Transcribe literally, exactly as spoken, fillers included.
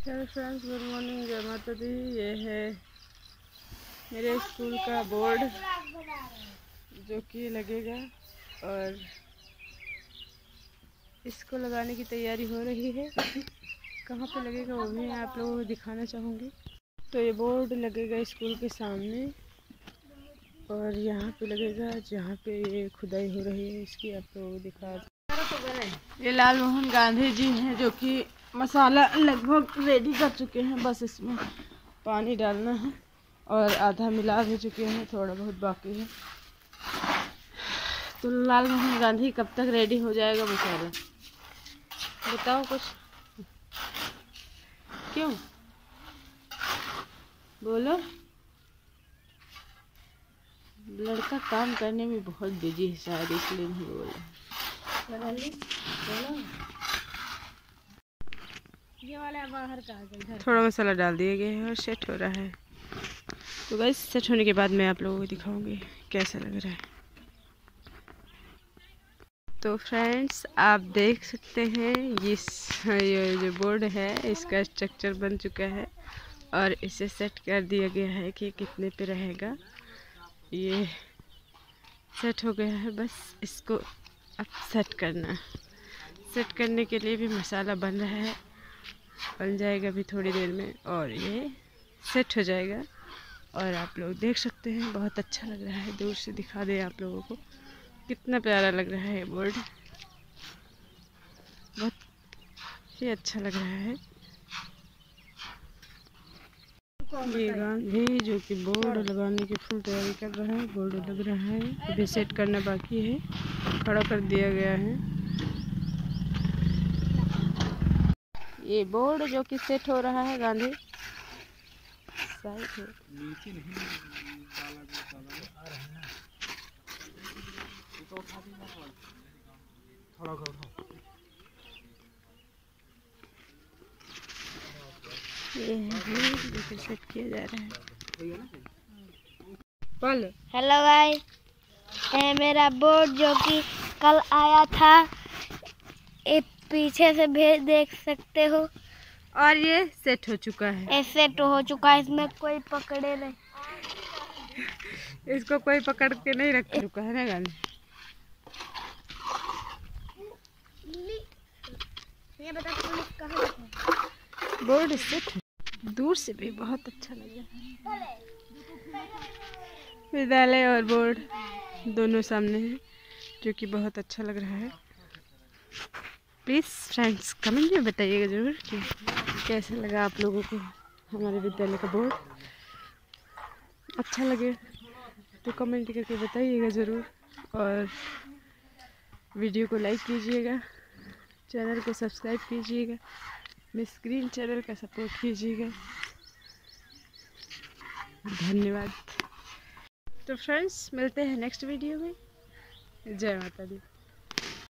Hello friends, good morning, जय माता दी। ये है मेरे स्कूल का बोर्ड जो कि लगेगा और इसको लगाने की तैयारी हो रही है। कहाँ पे लगेगा वो भी आप लोगों को दिखाना चाहूँगी। तो ये बोर्ड लगेगा स्कूल के सामने और यहाँ पे लगेगा जहाँ पे ये खुदाई हो रही है इसकी आप लोगों को दिखा। ये लाल मोहन गांधी जी हैं जो कि मसाला लगभग रेडी कर चुके हैं, बस इसमें पानी डालना है और आधा मिला भी चुके हैं, थोड़ा बहुत बाकी है। तो लाल मोहन गांधी कब तक रेडी हो जाएगा मसाला, बताओ कुछ, क्यों बोलो। लड़का काम करने में बहुत बिजी है शायद, इसलिए नहीं बोला। बोलो ये वाला बाहर का है, थोड़ा मसाला डाल दिया गया है और सेट हो रहा है। तो गाइस सेट होने के बाद मैं आप लोगों को दिखाऊंगी कैसा लग रहा है। तो फ्रेंड्स आप देख सकते हैं इस ये जो बोर्ड है इसका स्ट्रक्चर बन चुका है और इसे सेट कर दिया गया है कि कितने पे रहेगा। ये सेट हो गया है, बस इसको अब सेट करना। सेट करने के लिए भी मसाला बन रहा है, बन जाएगा भी थोड़ी देर में और ये सेट हो जाएगा। और आप लोग देख सकते हैं बहुत अच्छा लग रहा है, दूर से दिखा दे आप लोगों को कितना प्यारा लग रहा है। ये बोर्ड बहुत ही अच्छा लग रहा है। ये गांधी जो कि बोर्ड लगाने की फुल तैयारी कर रहा है। बोर्ड लग रहा है, अभी सेट करना बाकी है, खड़ा कर दिया गया है। ये बोर्ड जो कि सेट हो रहा है गांधी साइड है। नीचे नहीं थोड़ा ये है सेट किया जा रहा है। पल हेलो गाइस, ये मेरा बोर्ड जो कि कल आया था, ये पीछे से भी देख सकते हो और ये सेट हो चुका है। ये सेट हो चुका है, इसमें कोई पकड़े नहीं, इसको कोई पकड़ के नहीं रख चुका है ना गांधी। ये बता पुलिस कहाँ है? बोर्ड सेट दूर से भी बहुत अच्छा लग रहा है। विद्यालय और बोर्ड दोनों सामने हैं जो कि बहुत अच्छा लग रहा है। प्लीज़ फ्रेंड्स कमेंट में बताइएगा ज़रूर कि कैसा लगा आप लोगों को हमारे विद्यालय का बोर्ड। अच्छा लगे तो कमेंट करके बताइएगा ज़रूर और वीडियो को लाइक कीजिएगा, चैनल को सब्सक्राइब कीजिएगा, मिस ग्रीन चैनल का सपोर्ट कीजिएगा। धन्यवाद। तो फ्रेंड्स मिलते हैं नेक्स्ट वीडियो में। जय माता दी।